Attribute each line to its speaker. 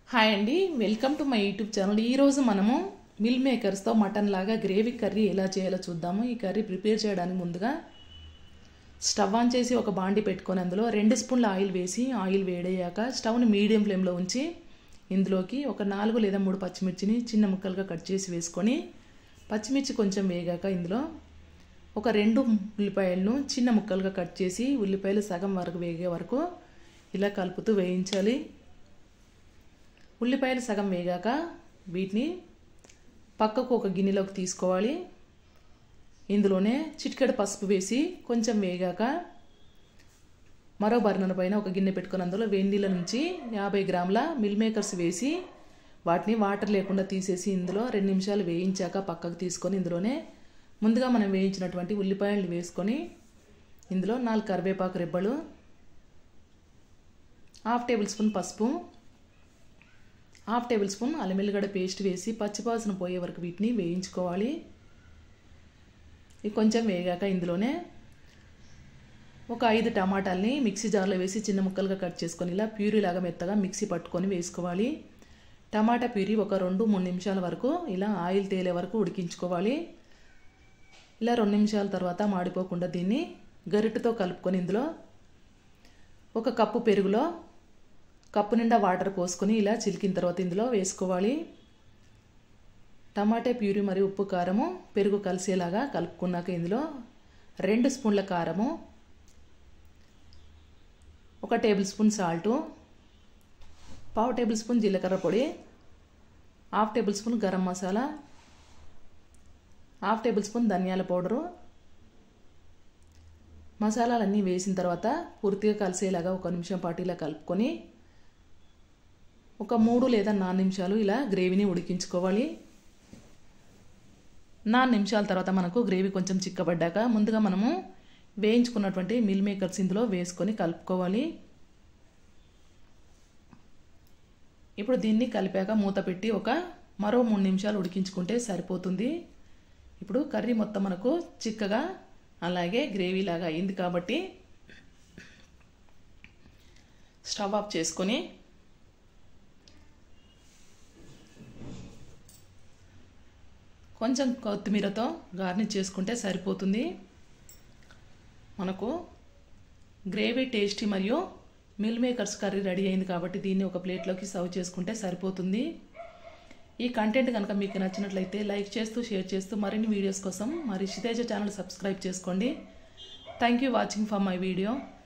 Speaker 1: Hi అండి, welcome to my YouTube channel. ఈరోజు మనము మిల్ మేకర్స్తో మటన్ లాగా గ్రేవీ కర్రీ ఎలా చేయాలో చూద్దాము. ఈ కర్రీ ప్రిపేర్ చేయడానికి ముందుగా స్టవ్ ఆన్ చేసి ఒక బాండి పెట్టుకొని అందులో 2 స్పూన్ల ఆయిల్ వేసి ఆయిల్ వేడయ్యాక స్టవ్ని మీడియం ఫ్లేమ్లో ఉంచి ఇందులోకి ఒక 4 లేదా 3 పచ్చిమిర్చిని చిన్న ముక్కలుగా కట్ చేసి వేసుకొని పచ్చిమిర్చి కొంచెం వేగాక ఇందులో ఒక 2 ఉల్లిపాయలను చిన్న ముక్కలుగా కట్ చేసి ఉల్లిపాయలు సగం వరకు వేగే వరకు ఇలా కలుపుతూ వేయించాలి. ఉల్లిపాయలు సగం వేగాక వీటిని పక్కకు ఒక గిన్నెలోకి తీసుకోవాలి. ఇందులోనే చిటికెడు పసుపు వేసి కొంచెం వేగాక మరో బర్నర్ పైన ఒక గిన్నె పెట్టుకొని అందులో వేడి నీళ్ళ నుంచి 50 గ్రాముల మిల్ మేకర్స్ వేసి వాటిని వాటర్ లేకుండా తీసేసి ఇందులో 2 నిమిషాలు వేయించాక పక్కకు తీసుకొని ఇందులోనే ముందుగా మనం వేయించినటువంటి ఉల్లిపాయలు వేసుకొని ఇందులో 4 కరివేపాకు రెబ్బలు, 1/2 టేబుల్ స్పూన్ పసుపు, 1/2 టేబుల్ స్పూన్ అల్లం వెల్లిగడ్డ పేస్ట్ వేసి పచ్చివాసన పోయే వరకు వీటిని వేయించుకోవాలి. ఇది కొంచెం వేగాక ఇందులోనే ఒక 5 టమాటాలని మిక్సీ జార్లో వేసి చిన్న ముక్కలుగా కట్ చేసుకొని ఇలా ప్యూరీ లాగా మెత్తగా మిక్సీ పట్టుకొని వేసుకోవాలి. టమాటా ప్యూరీ ఒక 2-3 నిమిషాల వరకు ఇలా ఆయిల్ తేలే వరకు ఉడికించుకోవాలి. ఇలా 2 నిమిషాల తర్వాత మాడిపోకుండా దీన్ని గరిటెతో కలుపుకొని ఇందులో ఒక కప్పు పెరుగులో కప్పు నిండా వాటర్ పోసుకొని ఇలా చిలికిన తర్వాత ఇందులో వేసుకోవాలి. టమాటా ప్యూరీ మరియు ఉప్పు కారము పెరుగు కలిసేలాగా కలుపుకున్నాక ఇందులో 2 స్పూన్ల కారము, 1 table spoon salt, 1/2 table spoon జీలకర్ర పొడి, 1/2 table spoon garam masala, 1/2 table spoon ధనియాల పౌడరు. మసాలాలన్నీ వేసిన తర్వాత పూర్తిగా కలిసేలాగా 1 నిమిషం పాటు ఇలా కలుపుకొని ఒక 3 లేదా 4 నిమిషాలు ఇలా గ్రేవీని ఉడికించుకోవాలి. 4 నిమిషాల తర్వాత మనకు గ్రేవీ కొంచెం చిక్కబడ్డాక ముందుగా మనము వేయించుకున్నటువంటి మిల్ మేకర్స్ ఇందులో వేసుకొని కలుపుకోవాలి. ఇప్పుడు దీన్ని కలిపాక మూత పెట్టి మరో 3 నిమిషాలు ఉడికించుకుంటే సరిపోతుంది. ఇప్పుడు కర్రీ మొత్తం మనకు చిక్కగా అలాగే గ్రేవీ లాగా అయింది కాబట్టి స్టవ్ ఆఫ్ చేసుకొని కొంచెం కొత్తిమీరతో గార్నిష్ చేసుకుంటే సరిపోతుంది. మనకు గ్రేవీ టేస్టీ మరియు మిల్ మేకర్స్ కర్రీ రెడీ అయింది కాబట్టి దీన్ని ఒక ప్లేట్లోకి సర్వ్ చేసుకుంటే సరిపోతుంది. ఈ కంటెంట్ కనుక మీకు నచ్చినట్లయితే లైక్ చేస్తూ షేర్ చేస్తూ మరిన్ని వీడియోస్ కోసం మా రిషితేజ ఛానల్ సబ్స్క్రైబ్ చేసుకోండి. Thank you watching for my video.